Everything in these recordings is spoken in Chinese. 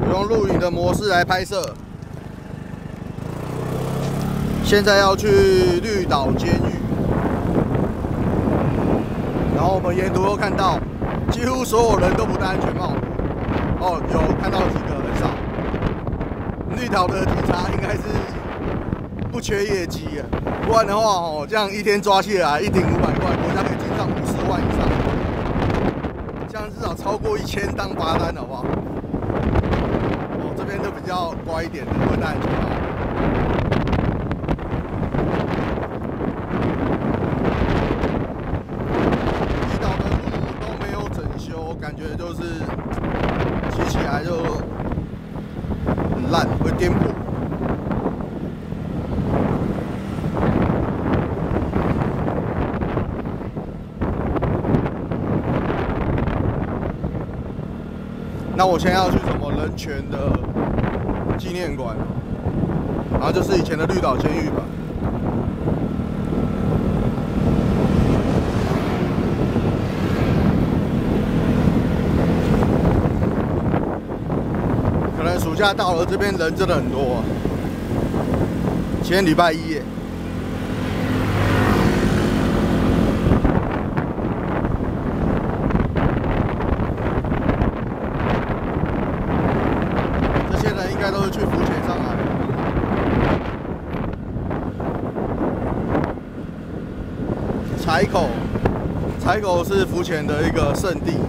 用录影的模式来拍摄。现在要去绿岛监狱，然后我们沿途都看到，几乎所有人都不戴安全帽。哦，有看到几个，很少。绿岛的警察应该是不缺业绩啊，不然的话哦，这样一天抓起来1顶500块，国家可以进账50万以上，这样至少超过1000当罚单，好不好？哦，这边就比较乖一点的，会戴安全帽。离岛的路都没有整修，感觉就是骑起来就很烂，会颠簸。那我现在要去什么人权的纪念馆，然后就是以前的绿岛监狱吧。可能暑假到了，这边人真的很多啊。今天礼拜1耶。应该都是去浮潜上来的。柴口是浮潜的一个圣地。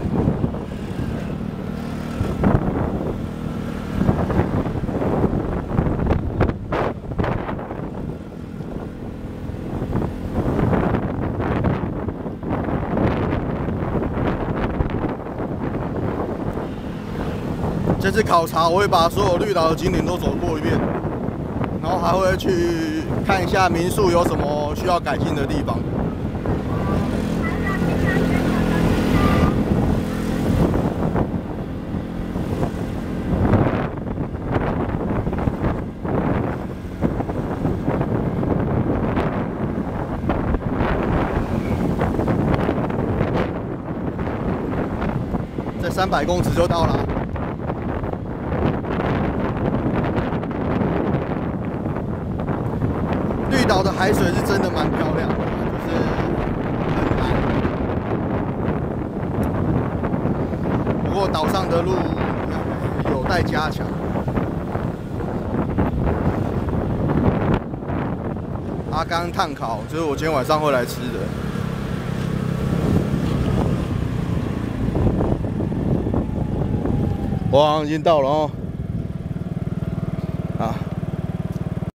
这次考察，我会把所有绿岛的景点都走过一遍，然后还会去看一下民宿有什么需要改进的地方。再300公尺就到了。绿岛的海水是真的蛮漂亮的，就是很蓝。不过岛上的路有待加强。阿刚炭烤就是我今天晚上会来吃的。我好像已经到了哦。啊。